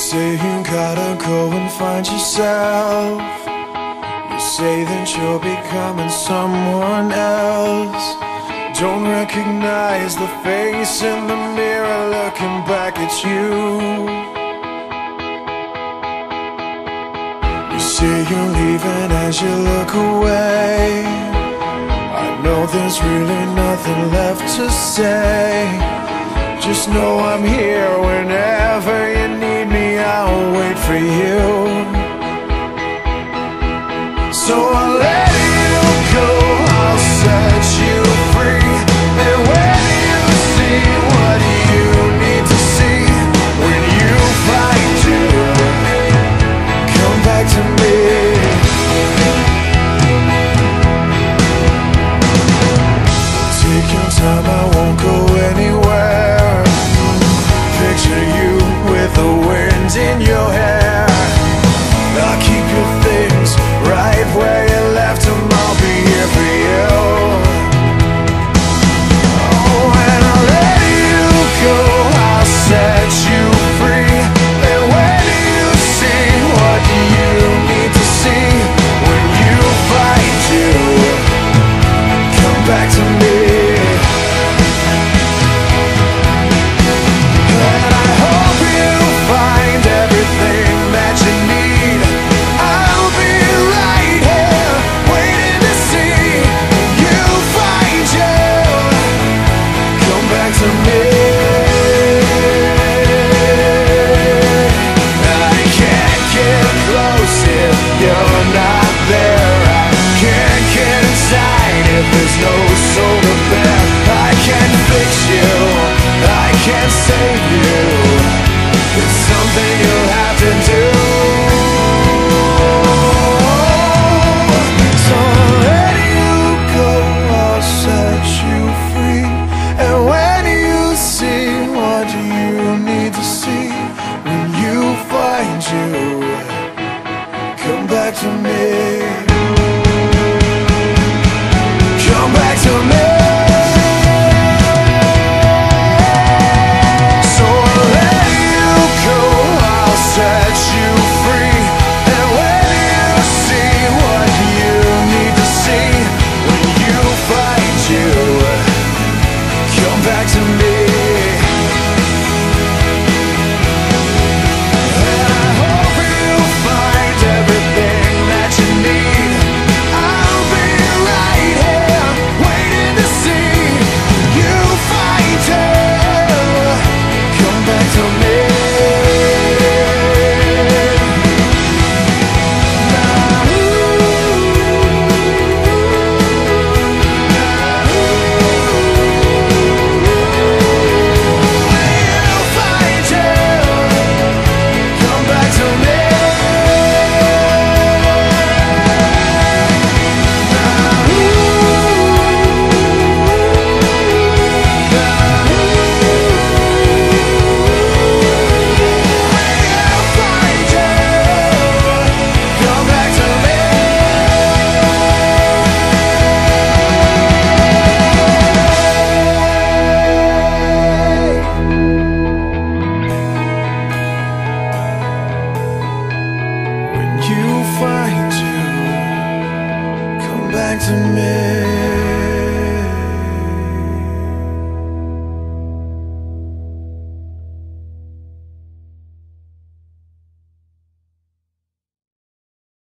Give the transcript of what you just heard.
say you gotta go and find yourself. You say that you're becoming someone else. Don't recognize the face in the mirror looking back at you. You say you're leaving as you look away. I know there's really nothing left to say. Just know I'm here whenever you need me. I'll wait for you. So I'll let you go, I'll set you free. And when you see what you need to see, when you find you, come back to me. Take your time, I won't go anywhere. Picture you with the wind in your hair. I'll keep your things right where you left them. I'll be here for you. Oh, and I'll let you go, I'll set you free. And when you see what you need to see, when you find you, come back to me. And I hope you find everything that you need. I'll be right here waiting to see you find you. Come back to me. I can't get close if you're not there. I can't get inside if there's no soul to bear. I can't fix you, I can't save you. It's something you'll have to do. So I'll let you go, I'll set you free. And when you see what you need to see, when you find you, come back to me. Come back to me. So I'll let you go, I'll set you free. And when you see what you need to see, when you find you, come back to me.